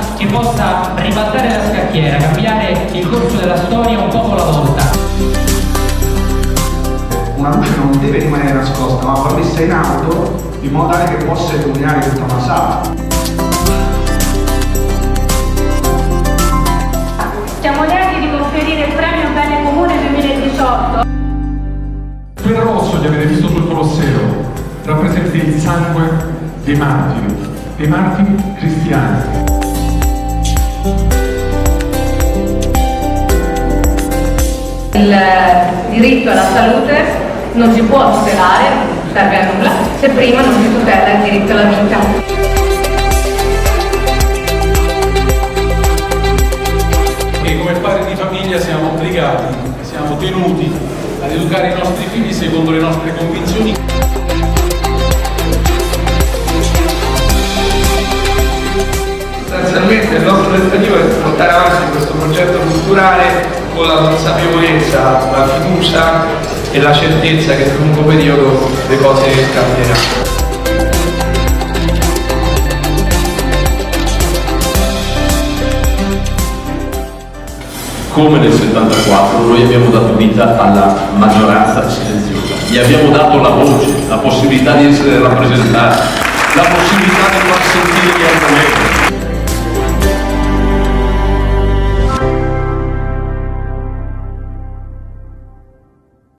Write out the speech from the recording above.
che possa ribaltare la scacchiera, cambiare il corso della storia un poco alla volta. Una luce non deve rimanere nascosta, ma va messa in alto in modo tale che possa illuminare tutta una sala. Siamo lieti di conferire il premio Bene Comune 2018. Quel rosso che avete visto sul Colosseo rappresenta il sangue dei martiri cristiani. Il diritto alla salute non si può tutelare, non serve a nulla, se prima non si tutela il diritto alla vita. E come padri di famiglia siamo obbligati, siamo tenuti ad educare i nostri figli secondo le nostre convinzioni. Sostanzialmente il nostro tentativo è portare avanti questo progetto culturale con la consapevolezza, la fiducia e la certezza che nel lungo periodo le cose cambieranno. Come nel 74 noi abbiamo dato vita alla maggioranza silenziosa, gli abbiamo dato la voce, la possibilità di essere rappresentati, la possibilità di far sentire gli argomenti.